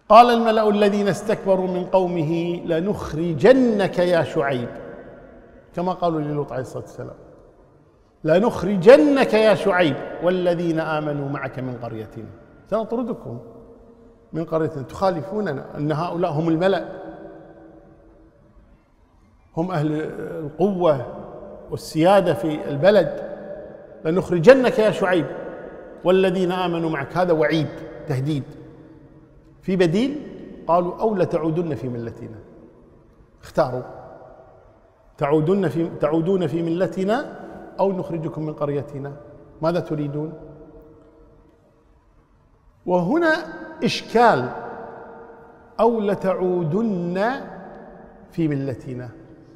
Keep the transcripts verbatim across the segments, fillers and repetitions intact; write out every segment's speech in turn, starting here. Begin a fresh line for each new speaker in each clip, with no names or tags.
قال الملأ الذين استكبروا من قومه لنخرجنك يا شعيب، كما قالوا للوط عليه الصلاة والسلام، لنخرجنك يا شعيب والذين آمنوا معك من قريتنا، سنطردكم من قريتنا، تخالفوننا، أن هؤلاء هم الملأ، هم أهل القوة والسيادة في البلد، لنخرجنك يا شعيب والذين آمنوا معك. هذا وعيد تهديد. في بديل؟ قالوا أو لتعودن في ملتنا، اختاروا، تعودن في تعودون في ملتنا أو نخرجكم من قريتنا، ماذا تريدون؟ وهنا إشكال، أو لتعودن في ملتنا،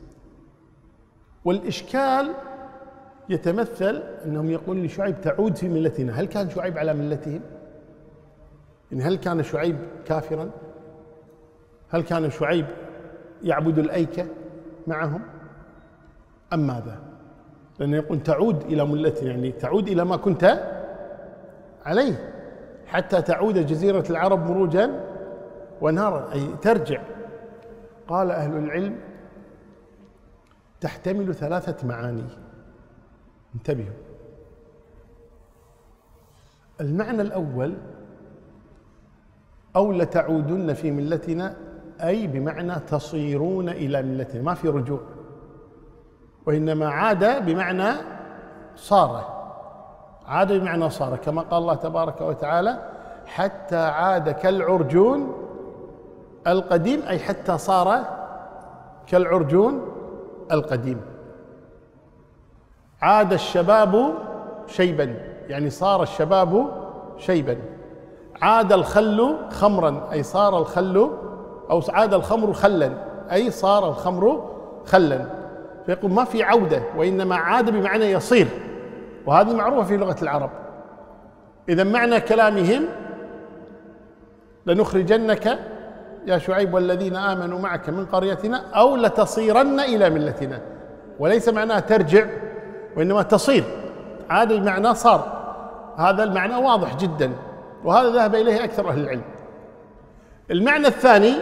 والإشكال يتمثل أنهم يقولون لشعيب تعود في ملتنا. هل كان شعيب على ملتهم؟ إن هل كان شعيب كافرا؟ هل كان شعيب يعبد الأيكة معهم أم ماذا؟ لأنه يقول تعود إلى ملتنا، يعني تعود إلى ما كنت عليه، حتى تعود جزيرة العرب مروجا ونهارا، أي ترجع. قال أهل العلم تحتمل ثلاثة معاني، انتبهوا. المعنى الأول أو لتعودن في ملتنا، أي بمعنى تصيرون إلى ملتنا، ما في رجوع، وإنما عاد بمعنى صار، عاد بمعنى صار، كما قال الله تبارك وتعالى حتى عاد كالعرجون القديم، أي حتى صار كالعرجون القديم. عاد الشباب شيبا، يعني صار الشباب شيبا. عاد الخل خمرا، أي صار الخل، أو عاد الخمر خلا، أي صار الخمر خلا. فيقول ما في عودة، وإنما عاد بمعنى يصير، وهذه معروفة في لغة العرب. إذا معنى كلامهم لنخرجنك يا شعيب والذين آمنوا معك من قريتنا أو لتصيرن إلى ملتنا، وليس معناه ترجع، وإنما تصير، عاد بمعنى صار. هذا المعنى واضح جدا، وهذا ذهب إليه أكثر أهل العلم. المعنى الثاني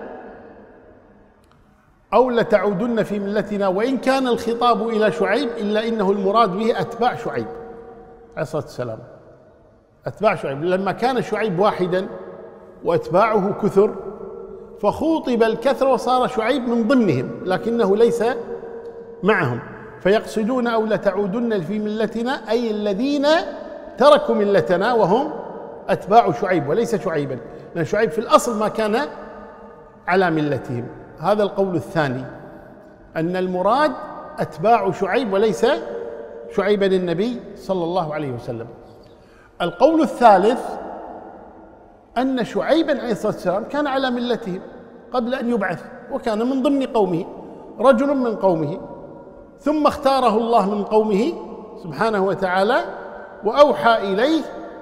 أو لتعودن في ملتنا، وإن كان الخطاب إلى شعيب إلا إنه المراد به أتباع شعيب عليه الصلاة والسلام، أتباع شعيب، لما كان شعيب واحدا وأتباعه كثر فخوطب الكثر وصار شعيب من ضمنهم، لكنه ليس معهم. فيقصدون أو لتعودن في ملتنا، أي الذين تركوا ملتنا وهم أتباع شعيب وليس شعيبا، لأن شعيب في الأصل ما كان على ملتهم. هذا القول الثاني، أن المراد أتباع شعيب وليس شعيبا النبي صلى الله عليه وسلم. القول الثالث أن شعيبا عليه الصلاة والسلام كان على ملتهم قبل أن يبعث، وكان من ضمن قومه، رجل من قومه، ثم اختاره الله من قومه سبحانه وتعالى وأوحى إليه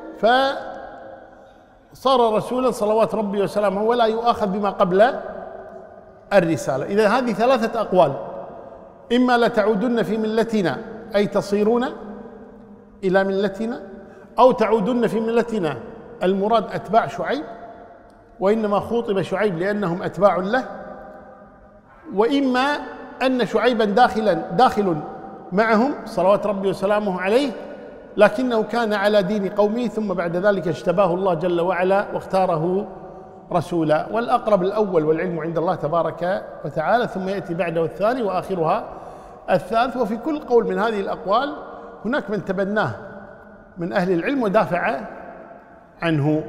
فصار رسولا صلوات ربي وسلامه، ولا يؤاخذ بما قبل الرسالة. إذا هذه ثلاثة أقوال، إما لتعودن في ملتنا أي تصيرون إلى ملتنا، أو تعودن في ملتنا المراد أتباع شعيب، وإنما خوطب شعيب لأنهم أتباع له، وإما أن شعيبا داخلا داخل معهم صلوات ربي وسلامه عليه، لكنه كان على دين قومه، ثم بعد ذلك اجتباه الله جل وعلا واختاره رسولا. والأقرب الأول، والعلم عند الله تبارك وتعالى، ثم يأتي بعده الثاني وآخرها الثالث. وفي كل قول من هذه الأقوال هناك من تبناه من أهل العلم ودافع عنه.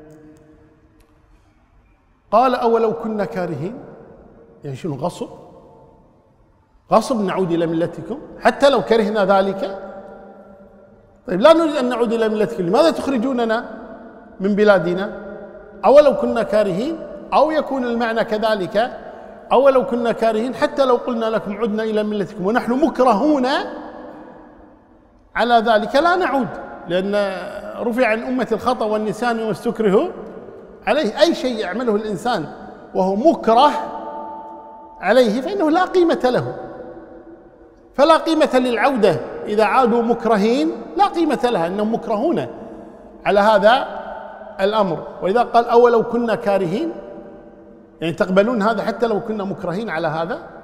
قال أولو كنا كارهين، يعني شنو غصب؟ غصب نعود إلى ملتكم حتى لو كرهنا ذلك؟ طيب لا نريد أن نعود إلى ملتكم، لماذا تخرجوننا من بلادنا؟ أولو كنا كارهين، أو يكون المعنى كذلك أولو كنا كارهين حتى لو قلنا لكم عدنا إلى ملتكم ونحن مكرهون على ذلك لا نعود، لأن رفع عن أمة الخطأ والنسيان وما استكرهوا عليه. أي شيء يعمله الإنسان وهو مكره عليه فإنه لا قيمة له، فلا قيمة للعودة إذا عادوا مكرهين، لا قيمة لها، أنهم مكرهون على هذا الأمر. وإذا قال أولو كنا كارهين، يعني تقبلون هذا حتى لو كنا مكرهين على هذا؟